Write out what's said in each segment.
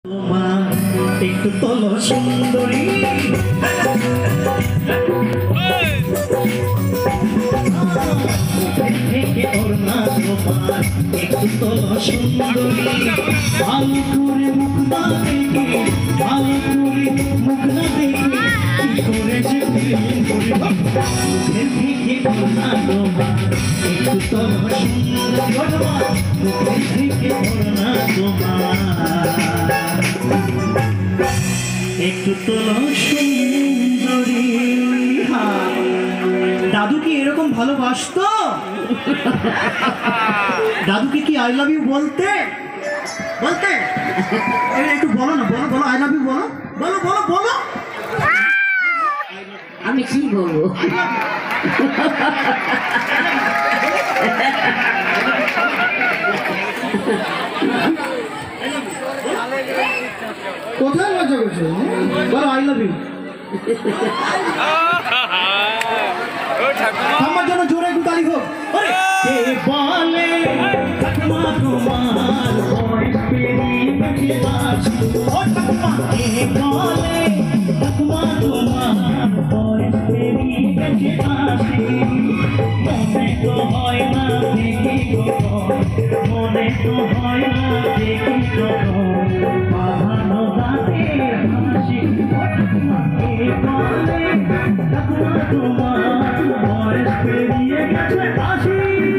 একটু তোলো সুন্দরী থেকে ওর না তোমার একটু তোলো সুন্দরী ভালো করে মুখ না দেখে ভালো করে মুখ না দেখে কি করে যে প্রেম করে মুখের থেকে ওর না তোমার একটু তোলো সুন্দরী মুখের থেকে ওর না তোমার একটু তোলো সুন্দরী। দাদু কি এরকম ভালোবাসতো? দাদুকে কি আই লাভ ইউ বলতে বলতে একটু বলো না, বলো বলো আই লাভ ইউ বলো, বলো বলো বলো। আমি কি বলবো? কোথায় মজা করছো? বলো আই লাভ ইউ। আমার জন্য জোরে একটু তালি হোক। কে বলে ঠাকুমা তোমার বয়স পেরিয়ে গেছে বাঁশি? ও ঠাকুমা কে বলে ঠাকুমা তোমার বয়স পেরিয়ে গেছে বাঁশি? মনে তো হয় না দেখি কখন, মনে তো হয় না দেখি কখন বাঁধানো রাতের হাসি। ও ঠাকুমা কে বলে ঠাকুমা তোমার বয়স পেরিয়ে গেছে বাঁশি?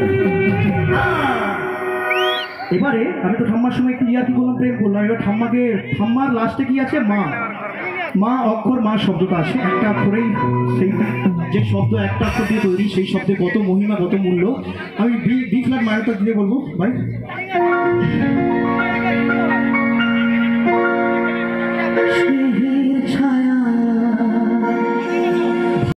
এবারে আমি তো ঠাম্মার সময় একটু ইয়াতি করলাম, প্রেম করলাম। এবার ঠাম্মার লাস্টে কি আছে? মা। মা অক্ষর, মা শব্দটা আছে একটা অক্ষরেই। সেই যে শব্দ একটা অক্ষর দিয়ে তৈরি, সেই শব্দে কত মহিমা কত মূল্য। আমি বি ফ্ল্যাট মাইনরটা দিয়ে বলবো ভাই। সেই